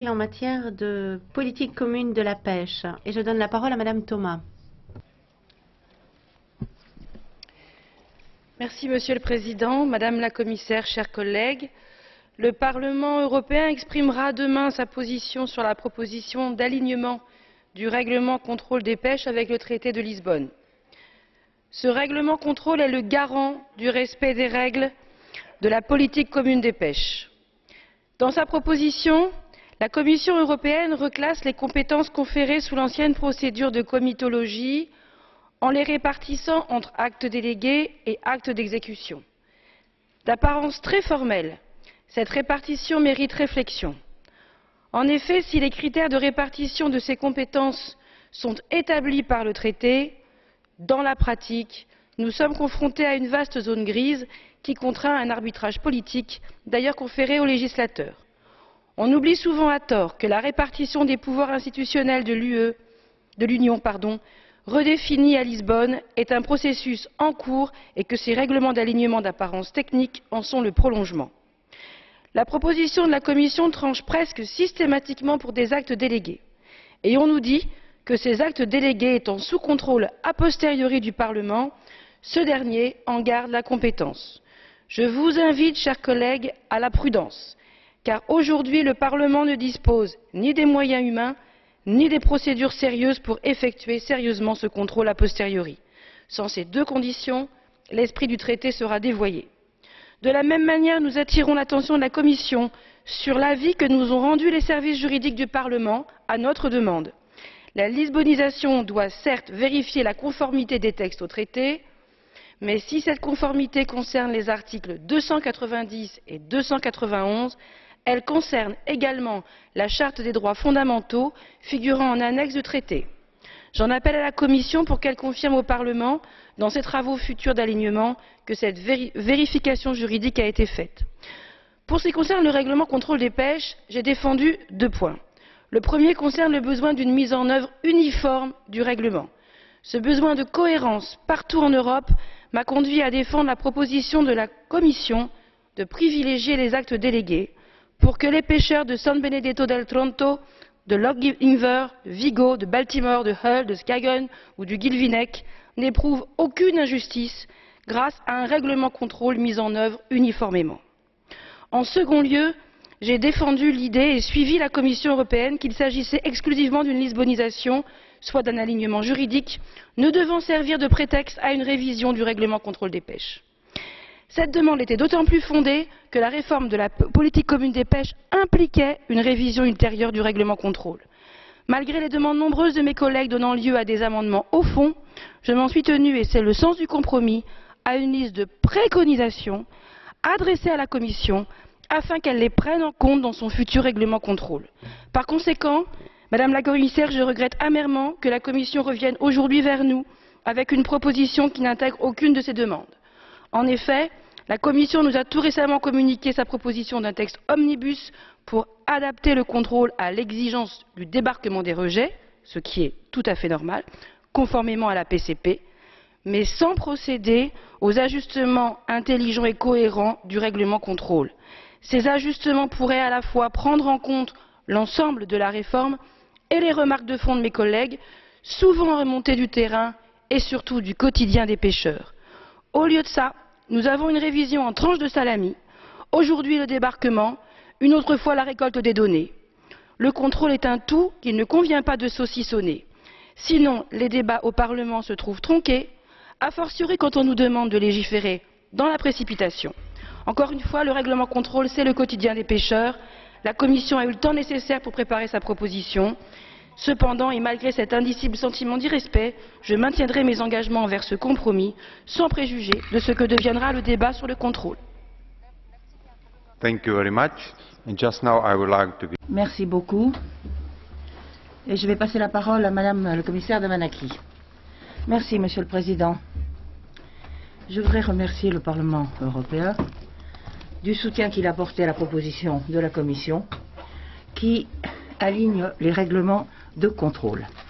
En matière de politique commune de la pêche. Et je donne la parole à Madame Thomas. Merci, Monsieur le Président, Madame la Commissaire, chers collègues. Le Parlement européen exprimera demain sa position sur la proposition d'alignement du règlement contrôle des pêches avec le traité de Lisbonne. Ce règlement contrôle est le garant du respect des règles de la politique commune des pêches. Dans sa proposition, la Commission européenne reclasse les compétences conférées sous l'ancienne procédure de comitologie en les répartissant entre actes délégués et actes d'exécution. D'apparence très formelle, cette répartition mérite réflexion. En effet, si les critères de répartition de ces compétences sont établis par le traité, dans la pratique, nous sommes confrontés à une vaste zone grise qui contraint un arbitrage politique, d'ailleurs conféré aux législateurs. On oublie souvent à tort que la répartition des pouvoirs institutionnels de l'Union, redéfinie à Lisbonne, est un processus en cours et que ces règlements d'alignement d'apparence technique en sont le prolongement. La proposition de la Commission tranche presque systématiquement pour des actes délégués. Et on nous dit que ces actes délégués étant sous contrôle a posteriori du Parlement, ce dernier en garde la compétence. Je vous invite, chers collègues, à la prudence. Car aujourd'hui, le Parlement ne dispose ni des moyens humains, ni des procédures sérieuses pour effectuer sérieusement ce contrôle a posteriori. Sans ces deux conditions, l'esprit du traité sera dévoyé. De la même manière, nous attirons l'attention de la Commission sur l'avis que nous ont rendu les services juridiques du Parlement à notre demande. La lisbonisation doit certes vérifier la conformité des textes au traité, mais si cette conformité concerne les articles 290 et 291, elle concerne également la Charte des droits fondamentaux figurant en annexe du traité. J'en appelle à la Commission pour qu'elle confirme au Parlement, dans ses travaux futurs d'alignement, que cette vérification juridique a été faite. Pour ce qui concerne le règlement contrôle des pêches, j'ai défendu 2 points. Le premier concerne le besoin d'une mise en œuvre uniforme du règlement. Ce besoin de cohérence partout en Europe m'a conduit à défendre la proposition de la Commission de privilégier les actes délégués pour que les pêcheurs de San Benedetto del Tronto, de Loch Inver, de Vigo, de Baltimore, de Hull, de Skagen ou du Guilvinec n'éprouvent aucune injustice grâce à un règlement contrôle mis en œuvre uniformément. En second lieu, j'ai défendu l'idée et suivi la Commission européenne qu'il s'agissait exclusivement d'une lisbonisation, soit d'un alignement juridique, ne devant servir de prétexte à une révision du règlement contrôle des pêches. Cette demande était d'autant plus fondée que la réforme de la politique commune des pêches impliquait une révision ultérieure du règlement contrôle. Malgré les demandes nombreuses de mes collègues donnant lieu à des amendements au fond, je m'en suis tenue, et c'est le sens du compromis, à une liste de préconisations adressées à la Commission afin qu'elle les prenne en compte dans son futur règlement contrôle. Par conséquent, Madame la Commissaire, je regrette amèrement que la Commission revienne aujourd'hui vers nous avec une proposition qui n'intègre aucune de ces demandes. En effet, la Commission nous a tout récemment communiqué sa proposition d'un texte omnibus pour adapter le contrôle à l'exigence du débarquement des rejets, ce qui est tout à fait normal, conformément à la PCP, mais sans procéder aux ajustements intelligents et cohérents du règlement contrôle. Ces ajustements pourraient à la fois prendre en compte l'ensemble de la réforme et les remarques de fond de mes collègues, souvent remontées du terrain et surtout du quotidien des pêcheurs. Au lieu de ça, nous avons une révision en tranches de salami, aujourd'hui le débarquement, une autre fois la récolte des données. Le contrôle est un tout qu'il ne convient pas de saucissonner. Sinon, les débats au Parlement se trouvent tronqués, a fortiori quand on nous demande de légiférer dans la précipitation. Encore une fois, le règlement contrôle, c'est le quotidien des pêcheurs. La Commission a eu le temps nécessaire pour préparer sa proposition. Cependant, et malgré cet indicible sentiment d'irrespect, je maintiendrai mes engagements envers ce compromis, sans préjuger de ce que deviendra le débat sur le contrôle. Merci beaucoup. Et je vais passer la parole à Madame le commissaire Damanaki. Merci, Monsieur le Président. Je voudrais remercier le Parlement européen du soutien qu'il a apporté à la proposition de la Commission qui aligne les règlements de contrôle.